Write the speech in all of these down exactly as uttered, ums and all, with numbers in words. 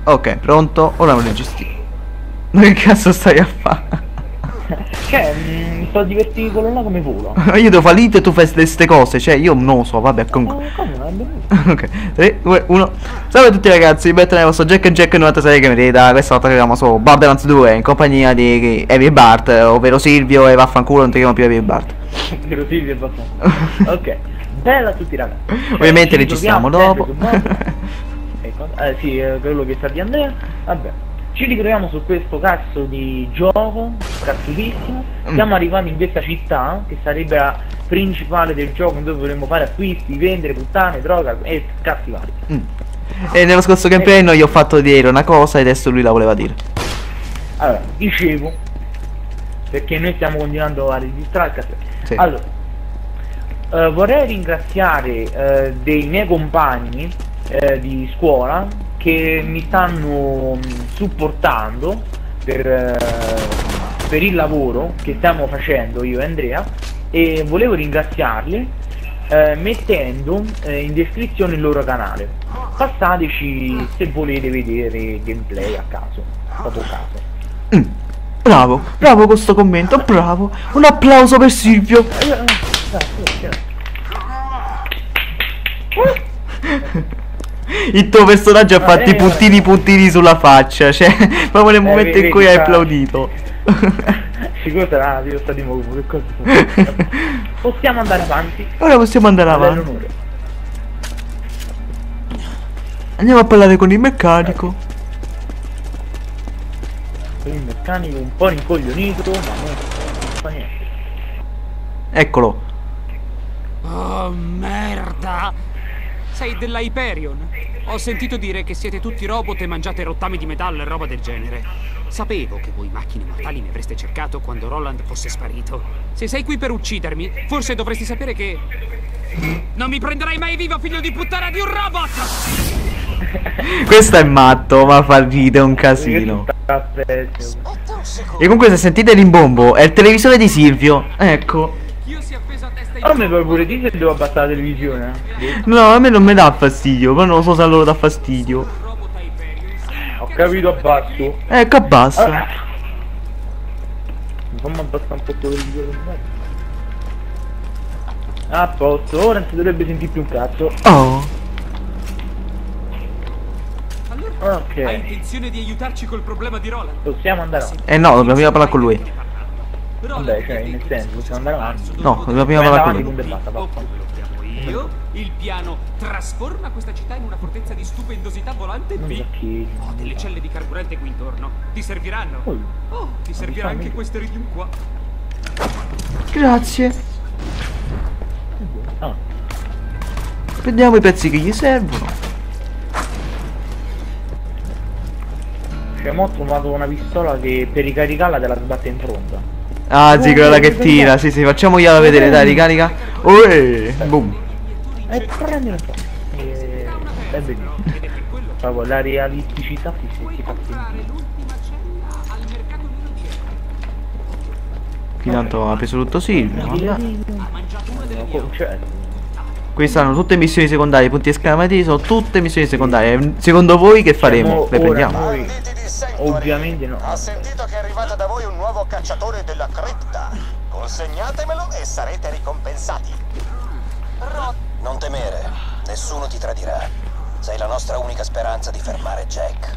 Ok, pronto? Ora lo registriamo. Ma che cazzo stai a fare? Cioè, mi sto divertendo quello là come volo. Io devo fare l'it e tu fai queste cose, cioè io non lo so, vabbè, comunque. Oh, come non è benissimo. Ok, tre, due, uno. Salve a tutti ragazzi, benvenuti nel vostro Jack and Jack novantasei Gamerita. Questa volta arriviamo su Borderlands due in compagnia di Heavy Bart, ovvero Silvio, e vaffanculo, non ti chiamo più Heavy Bart. Ovvero Silvio e vaffanculo. Ok, bella a tutti ragazzi. Cioè, ovviamente registriamo dopo. Ecco, eh, sì, eh, quello che sa di Andrea. Vabbè. Ci ritroviamo su questo cazzo di gioco, cazzutissimo. Siamo arrivati in questa città, che sarebbe la principale del gioco, dove dovremmo fare acquisti, vendere, puttane, droga e cazzi vari. Mm. E nello scorso campionato io ho fatto dire una cosa e adesso lui la voleva dire. Allora, dicevo, perché noi stiamo continuando a registrare il cazzotto. Sì. Allora, eh, vorrei ringraziare eh, dei miei compagni eh, di scuola che mi stanno supportando per, eh, per il lavoro che stiamo facendo io e Andrea, e volevo ringraziarli eh, mettendo eh, in descrizione il loro canale. Passateci se volete vedere gameplay a caso, proprio a caso. Mm. Bravo, bravo questo commento, bravo. Un applauso per Silvio. Il tuo personaggio ha fatto i puntini puntini sulla faccia, cioè proprio nel momento in cui hai applaudito. Sicuro sarà io sto di nuovo, che cosa? Possiamo andare avanti? Ora possiamo andare avanti. Andiamo a parlare con il meccanico. Il meccanico un po' rincoglionito, ma non fa niente. Eccolo. Oh merda! Sei della Hyperion. Ho sentito dire che siete tutti robot e mangiate rottami di metallo e roba del genere. Sapevo che voi macchine mortali mi avreste cercato quando Roland fosse sparito. Se sei qui per uccidermi, forse dovresti sapere che non mi prenderai mai vivo, figlio di puttana di un robot! Questo è matto, ma fa ridere un casino. E comunque se sentite l'imbombo è il televisore di Silvio. Ecco. A me poi pure dire se devo abbassare la televisione. No, a me non mi dà fastidio, però non lo so se a loro dà fastidio. Ho capito, abbasso. Ecco, abbassa. Ah. Fammi abbassare un po' la televisione. A posto, ora non si dovrebbe sentire più un cazzo. Oh. Allora, ok. Hai intenzione di aiutarci col problema di Roland? Possiamo andare avanti. Eh no, dobbiamo prima parlare con lui. Vabbè, cioè, nel senso, possiamo andare avanti. No, dobbiamo prima parlare con lui. Io, il piano trasforma questa città in una fortezza di stupendosità volante. B. Ho delle celle di carburante qui intorno. Ti serviranno? Oh, ti servirà anche questo iridium qua. Grazie. Ah. Prendiamo i pezzi che gli servono. Cioè, mo' ho trovato una pistola che per ricaricarla te la sbatte in fronte. Ah, sì, quella che tira. Sì, sì, facciamogliela vedere, dai, ricarica. Uè, boom. E prendi un po'. E... è bellissimo. Proprio la realisticità si, si, si fa sentire. Qui tanto ha preso tutto Silvio. Cioè, queste saranno tutte missioni secondarie, punti esclamativi, sono tutte missioni secondarie. Secondo voi che faremo? Le prendiamo? Noi, ovviamente no. Ho sentito che è arrivato da voi un nuovo cacciatore della cripta. Consegnatemelo e sarete ricompensati. Non temere, nessuno ti tradirà. Sei la nostra unica speranza di fermare Jack.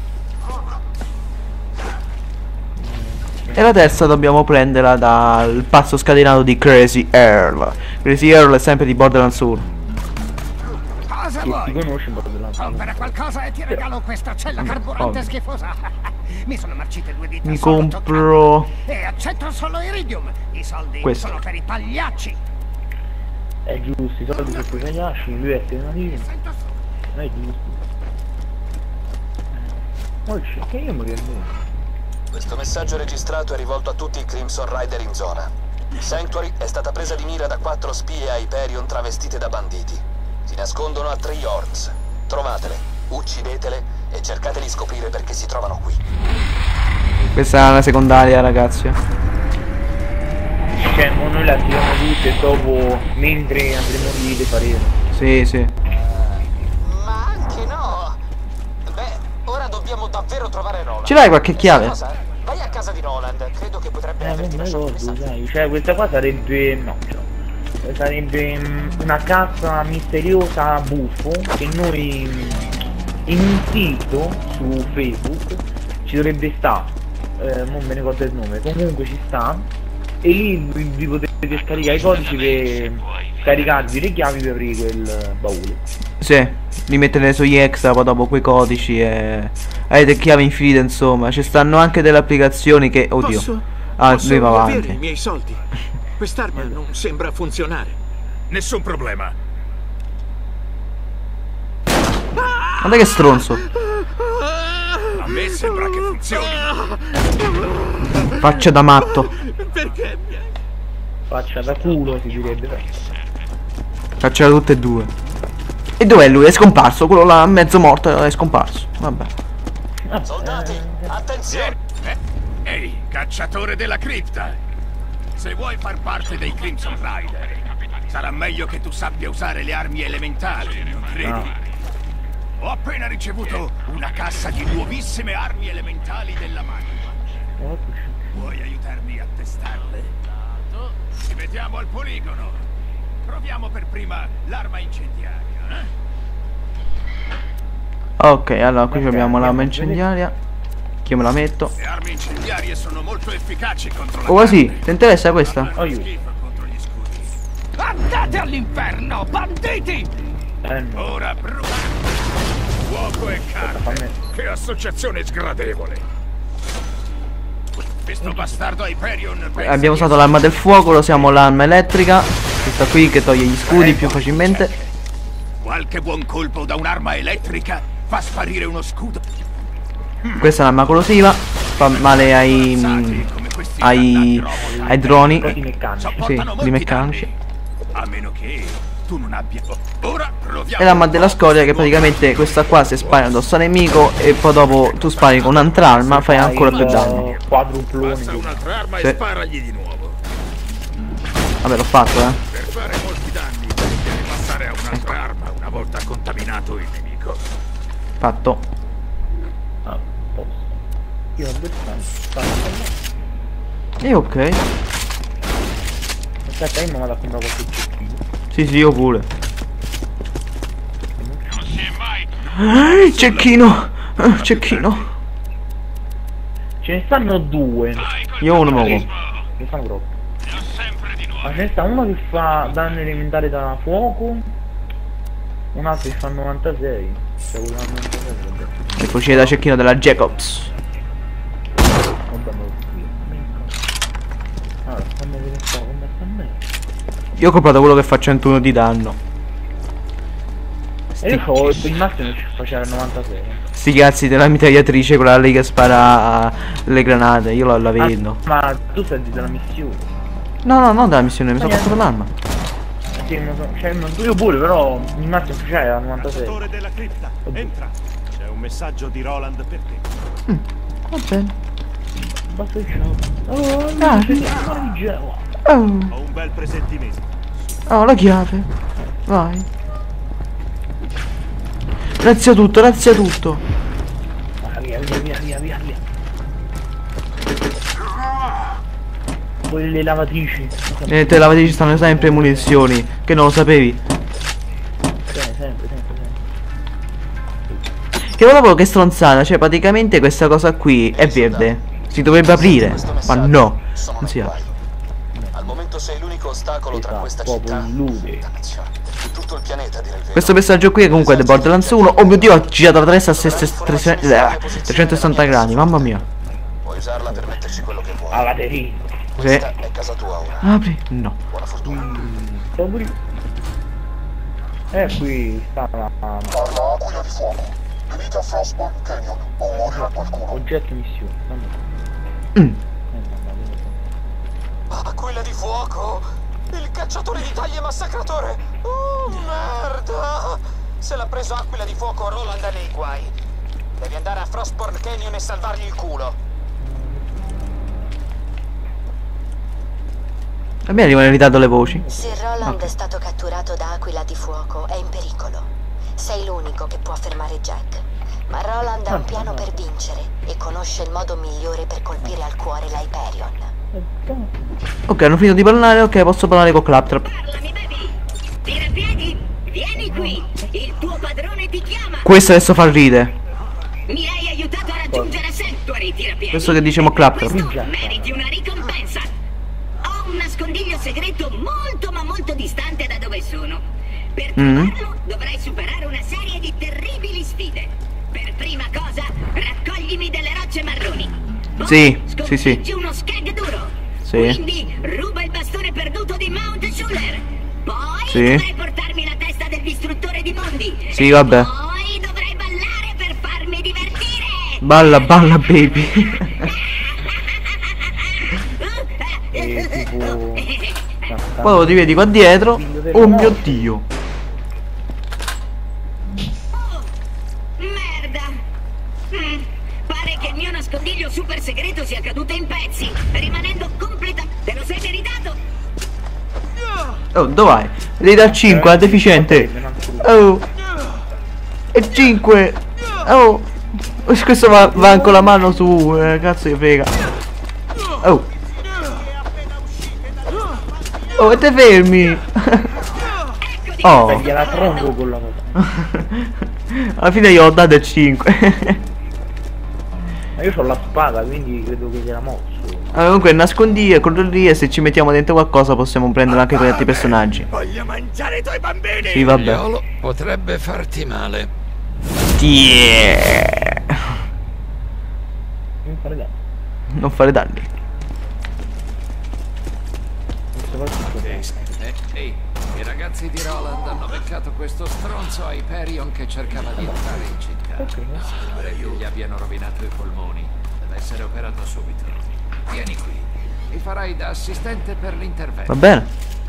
E la terza dobbiamo prenderla dal passo scatenato di Crazy Earl. Crazy Earl è sempre di Borderlands uno. Cosa Chi vuoi? si conosce Borderlands uno? Compra qualcosa e ti regalo questa cella carburante schifosa. Mi sono marcite due dita. Mi solo compro... toccando. E accetto solo iridium. I soldi questo. sono per i pagliacci. È giusto, i soldi sono per i pagliacci, lui è alternativo. Non è giusto. Oh, che io mi rendo. Questo messaggio registrato è rivolto a tutti i Crimson Rider in zona. Sanctuary è stata presa di mira da quattro spie Hyperion travestite da banditi. Si nascondono a Three Horns. Trovatele, uccidetele e cercate di scoprire perché si trovano qui. Questa è una secondaria, ragazzi. Cioè, noi le attiviamo tutte e dopo, mentre andremo lì, le faremo. Sì, sì. Ma anche no. Beh, ora dobbiamo Dobbiamo davvero trovare Roland. Ce l'hai qualche chiave? Cosa? Vai a casa di Roland, credo che potrebbe Eh, non averti me lasciato un ricordo, messaggio. sai. Cioè, questa qua sarebbe. No, cioè, sarebbe mm, una cassa misteriosa buffo che noi mm, in un sito su Facebook ci dovrebbe stare. Eh, non me ne ricordo il nome, comunque ci sta. E lì vi, vi potete scaricare i codici per scaricarvi le chiavi per aprire quel baule. Sì, li mettete sugli extra, poi dopo quei codici e avete chiave infinite, insomma. Ci stanno anche delle applicazioni che... Oddio. Posso, Ah, posso lui va riavere avanti. i miei soldi? Quest'arma non sembra funzionare. Nessun problema. Guarda che stronzo. A me sembra che funzioni. Faccia da matto. Perché mi hai... Faccia da culo si direbbe. Faccia tutte e due. E dov'è lui? È scomparso. Quello là mezzo morto è scomparso. Vabbè. Soldati, attenzione! Eh, Ehi, cacciatore della cripta. Se vuoi far parte dei Crimson Rider, sarà meglio che tu sappia usare le armi elementali, non credi? Ah. Ho appena ricevuto una cassa di nuovissime armi elementali della macchina. Vuoi aiutarmi a testarle? Ci vediamo al poligono. Proviamo per prima l'arma incendiaria, eh? Ok, allora qui Ok, abbiamo l'arma andiamo. incendiaria. Che io me la metto. Le armi incendiarie sono molto efficaci contro la Oh sì, carne. ti interessa questa? Fanno schifo contro gli scudi. Andate all'inferno, banditi! Eh no. Ora brucia. Fuoco e carne. Che associazione sgradevole. Questo bastardo Hyperion pensa Abbiamo di usato l'arma del fuoco, lo usiamo l'arma elettrica. Questa qui che toglie gli scudi più facilmente. Qualche buon colpo da un'arma elettrica fa sparire uno scudo. Questa è un'arma corrosiva. Fa male ai. Pensati come questi ai. dannati robot. ai droni. Così meccanici. Sì, Sopportano di molti meccanici. danni. A meno che tu non abbia. Ora proviamo. E l'arma della scoria che praticamente questa qua si spara addosso al nemico e poi dopo tu spari con un'altra arma fai ancora più danni. Quadruploni. Passa un'altra arma Sì. e sparagli di nuovo. Vabbè, l'ho fatto, eh. Per fare molti danni devi passare a un'altra arma una volta contaminato il nemico. Fatto. Ah, posso. Io ho detto. E ok. Aspetta, io mi vado a comprare qualche cecchino. Sì, sì, io pure. Non si è mai. Eh, cecchino. Eh, cecchino. Ce ne stanno due. Io uno me lo compro. Ce ne stanno troppo. Ne ho sempre di Ma nuovo. ce ne sta uno che fa danno elementare da fuoco. Un altro che fa novantasei. Cioè quello da novantasei. vabbè. E fucile da cecchino della Jacobs. Vabbè, me lo scrivo. Allora, fammi vedere un po' come sta a me. Io ho comprato quello che fa centuno di danno. E io ho il massimo che faceva il novantasei. Sti cazzi della mitragliatrice, quella lì che spara le granate, io la, la vedo. Ah, ma tu stai della missione. No, no, non dalla missione, mi sono comprato l'arma. Sì, non so, cioè, non io pure, però il massimo che faceva era novantasei. Cacciatore della cripta, entra. C'è un messaggio di Roland per te. Va bene. Basta il ciao. Oh, Ah, no, sì. c'è Oh, Ho un bel presentimento. oh, la chiave. Vai. Grazie a tutto, grazie a tutto. Via, via, via, via, via, via. Quelle lavatrici. E te lavatrici stanno sempre munizioni, che non lo sapevi. Sempre, sempre, sempre, sempre. Che proprio che stronzata, cioè praticamente questa cosa qui è verde. Si dovrebbe aprire, ma no, Sono non si nei apre. guai. Al momento sei l'unico ostacolo tra Esatto, questa proprio città. illude. Dannazione. Di tutto il pianeta, direi il vero. Questo messaggio qui è comunque The Borderlands uno. Oh mio dio, ho girato la testa a trecentosessanta gradi, mamma mia. Puoi usarla per metterci quello che vuoi. A laterina. Questa è casa tua ora. Apri? No. Buona fortuna. Stavo pure. E qui sta la. Parla Aquila di Fuoco. Venite a Frostburn Canyon o morirà qualcuno. Oggetto missione. Vabbè. Mm. Eh, vabbè. Aquila di fuoco! Il cacciatore di taglie massacratore! Oh merda! Se l'ha preso Aquila di fuoco, Roland è nei guai. Devi andare a Frostburn Canyon e salvargli il culo. A me arrivano in ritardo le voci. Se Roland è stato catturato da Aquila di Fuoco, è in pericolo. Sei l'unico che può fermare Jack. Ma Roland ha un piano per vincere e conosce il modo migliore per colpire al cuore l'Hyperion. Ok, hanno finito di parlare, ok, posso parlare con Claptrap. Parlami, baby! Tirapiedi, vieni qui! Il tuo padrone ti chiama! Questo adesso fa ridere. Mi hai aiutato a raggiungere Sanctuary, tirapiedi! Questo che diciamo Claptrap. Meriti una ricompensa! Ho un nascondiglio segreto molto ma molto distante da dove sono. Per trovarlo mm. dovrai superare una serie di terribili sfide. Per prima cosa, raccoglimi delle rocce marroni. Poi sì, sì, sì. uno skeg duro. Sì. Quindi ruba il bastone perduto di Mount Schuller. Poi sì. dovrai portarmi la testa del distruttore di mondi. Sì, vabbè. Poi dovrai ballare per farmi divertire. Balla, balla, baby. E tipo... Poi lo ti vedi qua dietro. Oh mio Dio. Nascondiglio super segreto sia caduto in pezzi, rimanendo completamente... Te lo sei meritato? Oh, dov'hai? Devi dar cinque, è deficiente. Oh. E cinque. Oh. Questo va, va con la mano su, eh, cazzo che frega. Oh. Oh, e te fermi. Oh. Gliela tronco con la cosa. Alla fine io ho dato cinque. Ma io ho la spada, quindi credo che gliela mosso. Allora, comunque nascondiglio, quello lì, e se ci mettiamo dentro qualcosa possiamo prendere anche con gli altri personaggi. Voglio mangiare i tuoi bambini! Sì, vabbè. Figliolo, potrebbe farti male. Yeah. Non fare danni. Non fare danni. Ehi, i ragazzi di Roland hanno beccato questo stronzo Hyperion che cercava di entrare in città. Sembra che gli abbiano rovinato i polmoni. Deve essere operato subito. Vieni qui. Mi farai da assistente per l'intervento. Va bene.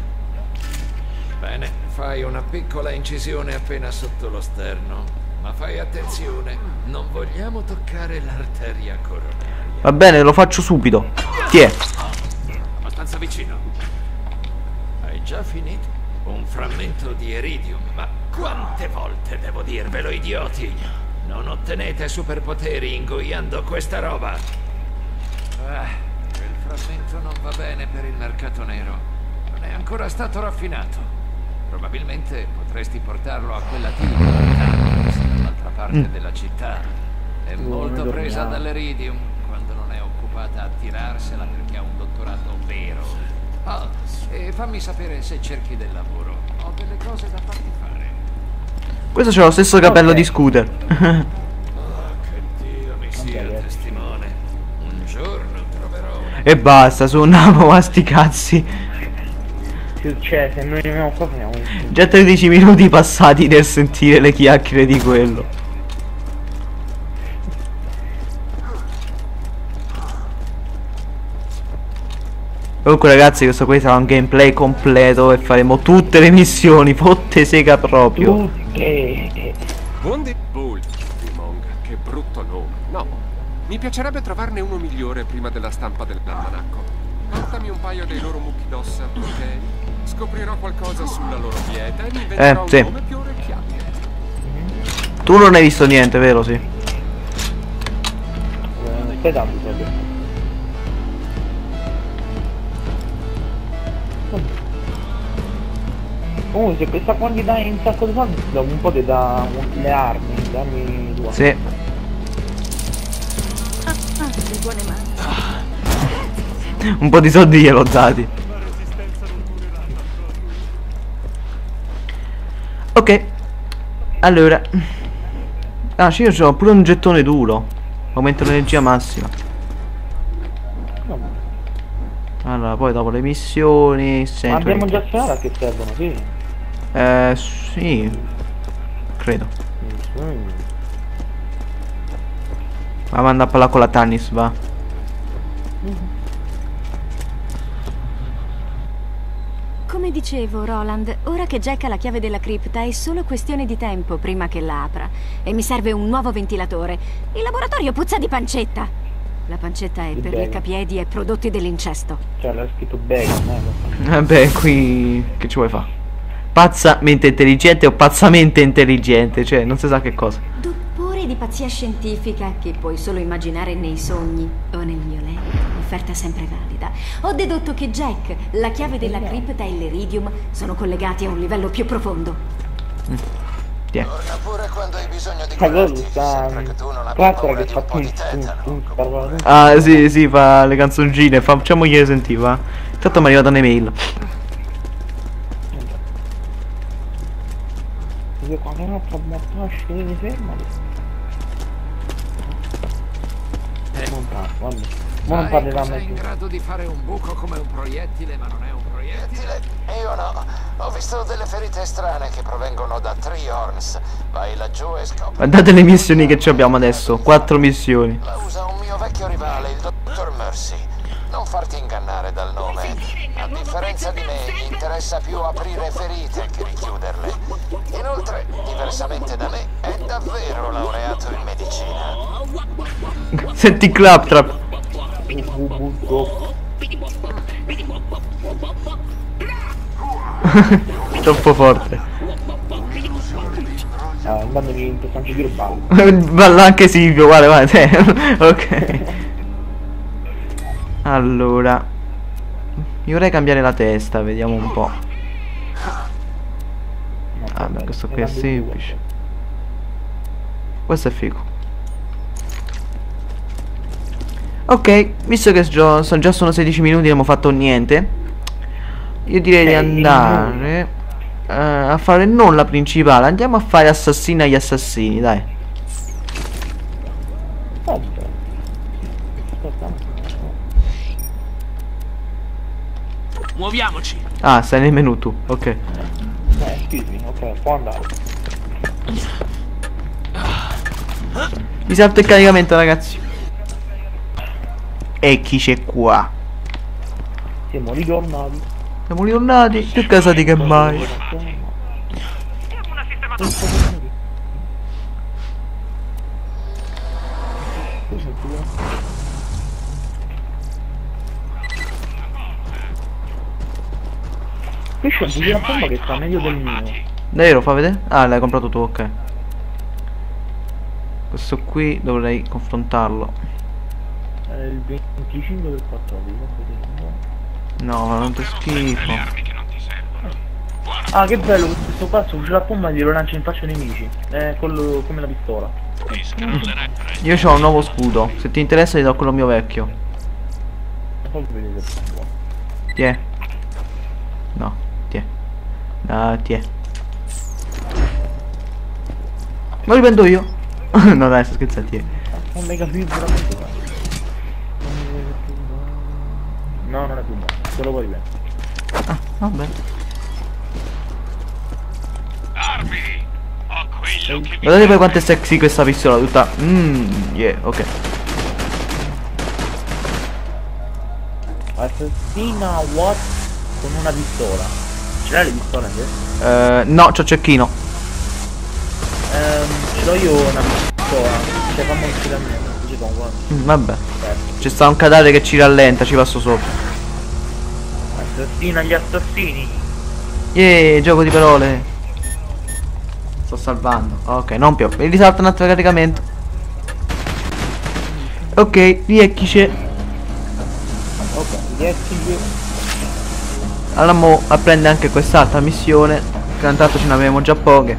Bene, fai una piccola incisione appena sotto lo sterno. Ma fai attenzione, non vogliamo toccare l'arteria coronaria. Va bene, lo faccio subito. Chi è? Abbastanza vicino. Hai già finito? Un frammento di Iridium, ma quante volte devo dirvelo, idioti? Non ottenete superpoteri ingoiando questa roba. Ah, quel frammento non va bene per il mercato nero. Non è ancora stato raffinato. Probabilmente potresti portarlo a quella tigre dall'altra parte mm. della città. È molto presa dall'Iridium quando non è occupata a tirarsela perché ha un dottorato vero. Ah, e fammi sapere se cerchi del lavoro. Ho delle cose da farti fare. Questo c'ha lo stesso capello okay. di Scooter. Oh, che Dio mi sia testimone. Un giorno troverò una... E basta, suonavo a sti cazzi. Cioè, se noi non qua finiamo. Già tredici minuti passati nel sentire le chiacchiere di quello. Comunque ragazzi, questo qui sarà un gameplay completo e faremo tutte le missioni, fotte sega proprio. Tutte. Bondi Bull di Monk, che brutto nome. No, mi piacerebbe trovarne uno migliore prima della stampa dell'almanacco. Portami un paio dei loro mucchi d'ossa, ok? Scoprirò qualcosa sulla loro dieta e mi inventerò eh, sì. un nome più orecchiabile. Tu non hai visto niente, vero? Sì. Aspetta, comunque se questa qua gli dai un sacco di soldi, da un po' ti dà le armi, dammi due. Sì. Ah, ah, buone mani. Un po' di soldi gliel'ho dati. Ok. Allora. Ah, sì, io ho pure un gettone duro. Aumenta l'energia massima. Allora, poi dopo le missioni. Ma abbiamo già sparato a che servono, sì. Eh, sì. Credo. Mm. Ma manda a parlare con la Tannis, va. Come dicevo, Roland, ora che Jack ha la chiave della cripta è solo questione di tempo prima che la apra. E mi serve un nuovo ventilatore. Il laboratorio puzza di pancetta. La pancetta è per leccapiedi e prodotti dell'incesto. Cioè, l'ha scritto bene, eh? Vabbè, qui... che ci vuoi fare? Pazzamente intelligente o pazzamente intelligente, cioè, non si sa che cosa. Dottore storia di pazzia scientifica che puoi solo immaginare nei sogni o nel mio letto, offerta sempre valida, ho dedotto che Jack, la chiave della cripta e l'Eridium sono collegati a un livello più profondo. Mm. Yeah. Torna pure quando hai bisogno di allora, curarti, sempre che tu non abbia quattro paura che di fa un po' di tetano. Ah sì sì, fa le canzoncine, facciamogli sentire, va. Intanto mi è arrivata un'email. Io quando non ho morto scemi fermati. Non parlo, ma non parleranno sei più. in grado di fare un buco come un proiettile, ma non è un proiettile? Io no, ho visto delle ferite strane che provengono da Three Horns. Vai laggiù e scopri. Guardate le missioni che ci abbiamo adesso, quattro missioni. La usa un mio vecchio rivale, il dottor Mercy. Non farti ingannare dal nome. A differenza di me, gli interessa più aprire ferite che richiuderle. Inoltre, diversamente da me, è davvero laureato in medicina. Senti Claptrap. Troppo forte. Ah, andandogli in questo giro ballo. Balla anche Silvio, guarda, guarda. Ok. Allora, io vorrei cambiare la testa, vediamo un po'. Ah, beh, questo qui è semplice. Questo è figo. Ok, visto che già sono sedici minuti e non abbiamo fatto niente, io direi di andare uh, a fare non la principale. Andiamo a fare assassini agli assassini, dai. Muoviamoci. Ah, stai nel menu tu, ok. Eh, scusami, ok, può andare. Mi salta il caricamento, ragazzi. E chi c'è qua? Siamo ritornati. Siamo ritornati, più casati che mai. Qui c'è un po' di una bomba che sta meglio del mio. Davvero, fa vedere? Ah, l'hai comprato tu, ok. Questo qui dovrei confrontarlo. È il venticinque del quattordici. No, non ti schifo. Ah, che bello, questo pazzo usa la bomba e glielo lancia in faccia ai nemici. È quello come la pistola. Io ho un nuovo scudo. Se ti interessa ti do quello mio vecchio. Tiè. No, tiè. Ah, tiè. Ma li prendo io. No dai, sto scherzando, tiè. Un mega film veramente. No, non è più buono, te lo vuoi bene. Ah, vabbè. Guardate poi quanto è sexy questa pistola tutta. Mmm, yeah, ok. Assassina what? Con una pistola. Ce l'hai le pistole anche? Eh, no, c'ho cecchino. Ehm, ce l'ho io una pistola. Cioè fammi uscire a me, così con guarda. Mm, vabbè. C'è sta un cadavere che ci rallenta, ci passo sopra. Assassina gli assassini. Yeah, gioco di parole. Sto salvando. Ok, non più. Mi risalta un altro caricamento. Ok, riecchi c'è. Ok, riecchi. Allora mo apprende anche quest'altra missione. Che intanto ce ne avevamo già poche.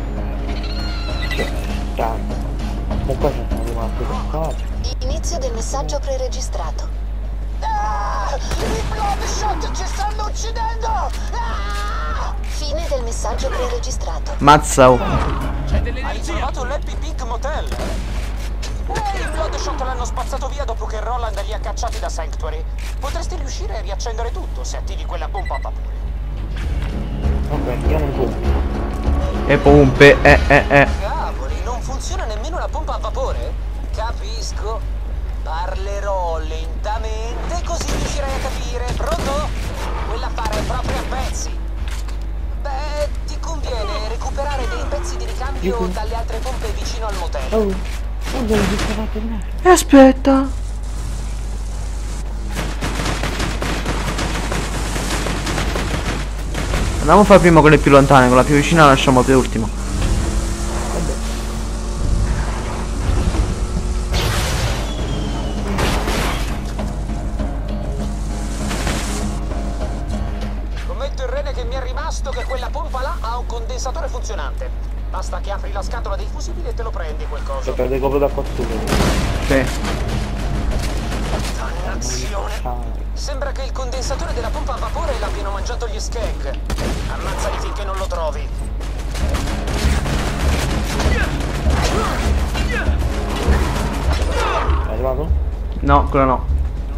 Inizio del messaggio preregistrato. Ah, i Bloodshot ci stanno uccidendo! Ah! Fine del messaggio preregistrato. Mazza oh. Hai trovato l'Happy Pig Motel? Eh, i Bloodshot l'hanno spazzato via dopo che Roland li ha cacciati da Sanctuary. Potresti riuscire a riaccendere tutto se attivi quella pompa a vapore. Ok, andiamo in pompa. E pompe, eh eh eh. Cavoli, non funziona nemmeno la pompa a vapore? Capisco. Parlerò lentamente così riuscirai a capire. Pronto? Quell'affare è proprio a pezzi. Beh, ti conviene recuperare dei pezzi di ricambio dalle altre pompe vicino al motel. Oh, e aspetta. Andiamo a fare prima quelle più lontane, con la più vicina la lasciamo per ultimo. ha un condensatore funzionante. Basta che apri la scatola dei fusibili e te lo prendi quel coso. Lo prende proprio da qua su. Sì. Dannazione. Sembra che il condensatore della pompa a vapore l'abbiano mangiato gli skeg. Ammazzali finché non lo trovi. È arrivato? No, ancora no.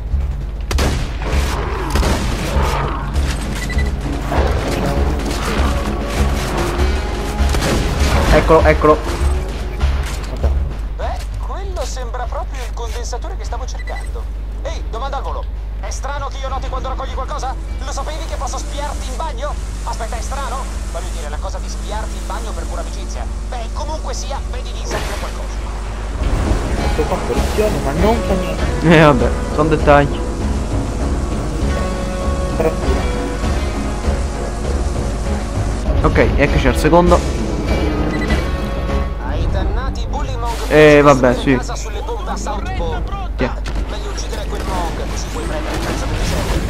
Eccolo, eccolo. Okay. Beh, quello sembra proprio il condensatore che stavo cercando. Ehi, domanda al volo. È strano che io noti quando raccogli qualcosa? Lo sapevi che posso spiarti in bagno? Aspetta, è strano? Voglio dire, la cosa di spiarti in bagno per pura amicizia. Beh, comunque sia, vedi di inserire qualcosa. Sto qua corruzione, ma non fa niente. Eh vabbè, sono dettagli. Ok, eccoci al secondo. Ai dannati bully Mong. Eh vabbè, sì. Casa sulle bombe a Southpaw. Yeah. Meglio uccidere quel Mong, così puoi prendere il pezzo del serve.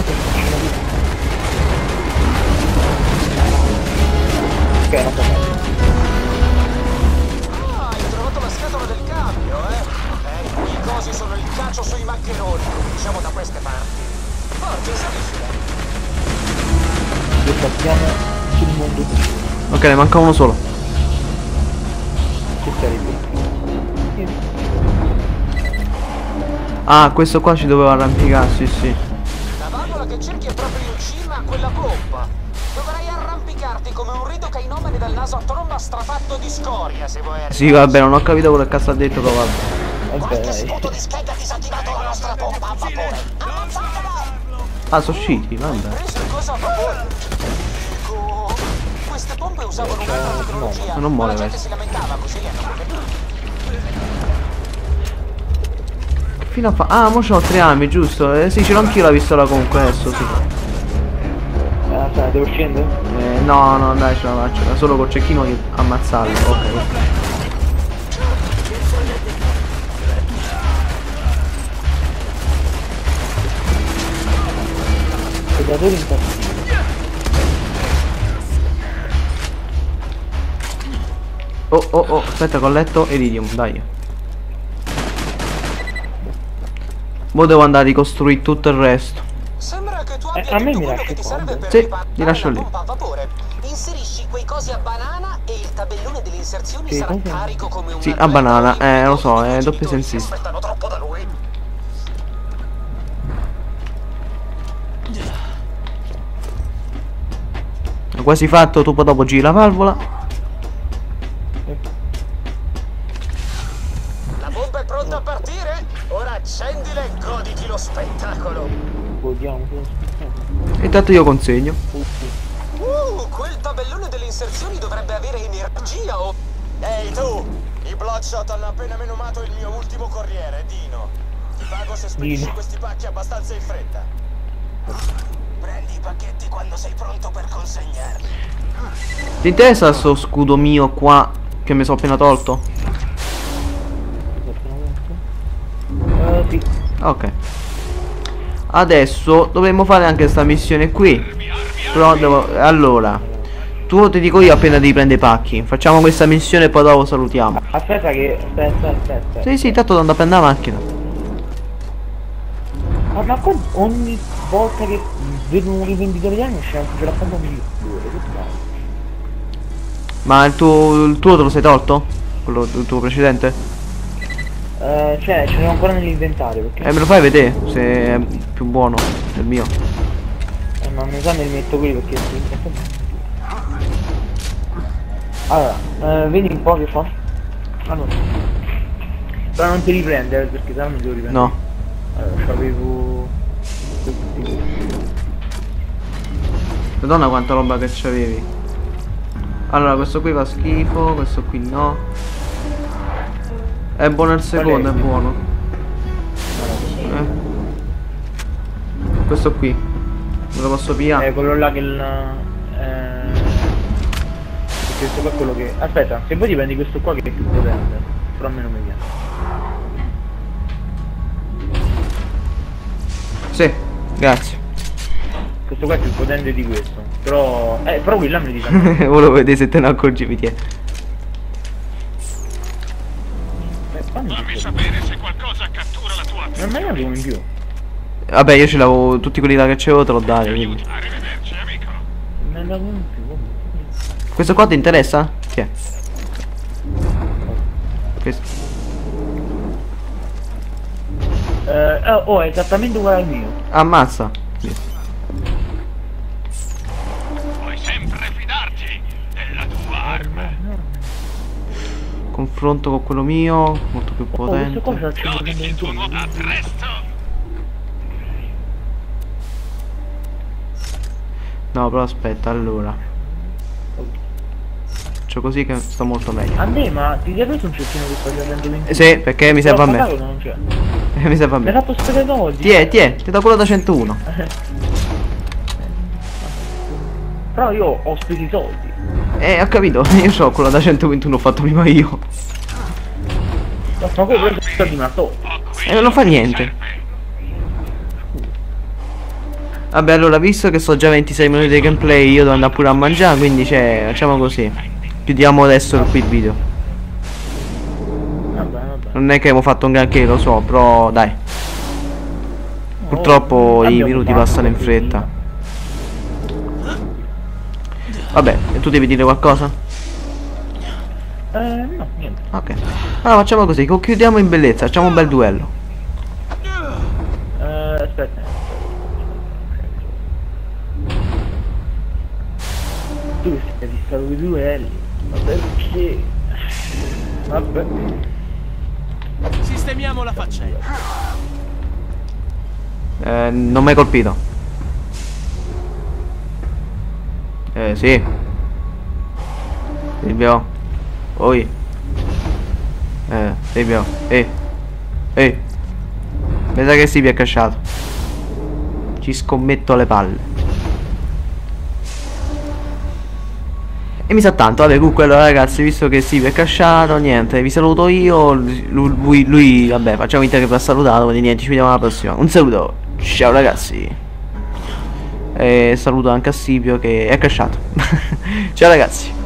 Ok, non so. Ah, hai trovato la scatola del cambio, eh? Eh, i cosi sono il cacio sui maccheroni, diciamo da queste parti. Forza, salisci. Lo sappiamo sul mondo. Ok, ne manca uno solo. Che sarebbe? Ah, questo qua ci doveva arrampicarsi, sì. La valvola che cerchi è proprio in cima a quella pompa. Dovrai arrampicarti come un rido cainomane dal naso a tromba strafatto di scoria, se vuoi. Sì, vabbè, non ho capito quello che cazzo ha detto, però vabbè. Qualche sputo di schegga ha disattivato la nostra pompa a vapore. Ammazzatela! Ah, sono usciti, vabbè. Preso il coso a vapore. Dico, queste pompe usavano un'altra tecnologia. Ma non muore, la gente questo. si lamentava, così li hanno protetti. Fino a fa... Ah, mo c'ho tre armi, giusto? Eh, sì, ce l'ho anch'io la pistola comunque adesso, sì. Eh, aspetta, devo scendere? Eh, no, no, dai, ce la faccio. Solo col cecchino di ammazzarlo, ok. Predatori impazziti. Oh, oh, oh, aspetta, colletto Iridium, dai. Mo devo andare a ricostruire tutto il resto. Sembra che tu Eh, abbia a me tutto mi quello lasci che ti qua, serve per Sì, riparare li lascio la lì. pompa a vapore. Inserisci quei cosi a banana e il tabellone delle inserzioni Sì, sarà cosa? carico come un Sì, a atleta banana, olimpico. eh, lo so, I è tuoi doppio genitori si sensista. aspettano troppo da lui. Ho quasi fatto, tu poi dopo giri la valvola. La bomba è pronta a partire? Ora accendila e goditi lo spettacolo. Godiamo lo spettacolo. Intanto io consegno. Uh, quel tabellone delle inserzioni dovrebbe avere energia o... Ehi tu! I Bloodshot hanno appena menomato il mio ultimo corriere, Dino. Ti pago se spedisci Dino. questi pacchi abbastanza in fretta. Prendi i pacchetti quando sei pronto per consegnarli. Ti interessa sto scudo mio qua che mi sono appena tolto? Uh, sì. Ok. Adesso dovremmo fare anche questa missione qui. Però devo... Allora, tu ti dico io appena devi prendere i pacchi. Facciamo questa missione e poi dopo salutiamo. Aspetta che... Aspetta, aspetta. Sì, sì, tanto devo andare a prendere la macchina. Ma, ma qua ogni volta che vedo un rivenditore di anni c'è un ce la fanno migliore. Ma il tuo, il tuo te lo sei tolto? Quello il tuo precedente? Uh, cioè, ce l'ho ancora nell'inventario perché... Eh, me lo fai vedere se è più buono del mio. Eh, ma mi sa ne metto quelli perché... Allora, uh, vedi un po' che fa. Allora. Però non ti riprende, eh, perché sennò non devo riprendere. No. Allora, c'avevo... Madonna quanta roba che c'avevi. Allora, questo qui fa schifo, questo qui no. È buono il secondo, è buono. Eh. Questo qui me lo posso pigliare? Eh, quello là che il... Eh... Questo qua è quello che... Aspetta, se poi ti prendi questo qua che è più potente. Però a me non mi piace. Sì, grazie. questo qua è più potente di questo. Però. Eh, però quella mi dice. Volevo vedere se te ne accorgevi, ti è. Fammi sapere se qualcosa cattura la tua non me ne avevo in più. Vabbè, io ce l'avevo, tutti quelli là che c'avevo te l'ho dato, quindi. Arrivederci, amico. Me ne avevo in più. Questo qua ti interessa? Chi è? Questo. Eh, oh, è esattamente uguale al mio. Ammazza. Puoi sempre fidarti della tua arma. Confronto con quello mio, molto più potente. Oh, cosa c'è? A presto. No, però aspetta, allora. Faccio così che sto molto meglio. A me, ma ti hai preso un cecchino che sta centoventi? Eh, sì, perché mi serve a me. Non c'è. Eh, mi serve a me. Mi ha fatto spendere soldi. Ti è, ti è, ti do quello da centouno. Però io ho speso i soldi. Eh, ho capito, io so quello da centoventuno ho fatto prima io. Ma come ho preso i soldi ma sto. E non fa niente. Vabbè, allora, visto che so già ventisei minuti di gameplay, io devo andare pure a mangiare, quindi cioè, facciamo così. Chiudiamo adesso qui il video. Vabbè, vabbè. Non è che abbiamo fatto un granché, lo so, però dai. Purtroppo oh, i minuti passano in fretta. Vabbè, e tu devi dire qualcosa? Eh, no, niente. Ok. Allora facciamo così, chiudiamo in bellezza, facciamo un bel duello. Eh, aspetta. Tu sei fissato con i duelli. Ma perché? Vabbè. Sistemiamo la faccenda. Eh, non mi hai colpito. Eh, sì. Silvio. Oi. Eh, Silvio. Eh. Eh. Mi sa che Silvio è casciato. Ci scommetto le palle. E mi sa tanto, vabbè, comunque allora ragazzi, visto che Silvio è casciato, niente, vi saluto io, lui, lui vabbè, facciamo finta che vi ha salutato, quindi niente, ci vediamo alla prossima. Un saluto, ciao ragazzi. E saluto anche a Silvio che è casciato. Ciao ragazzi.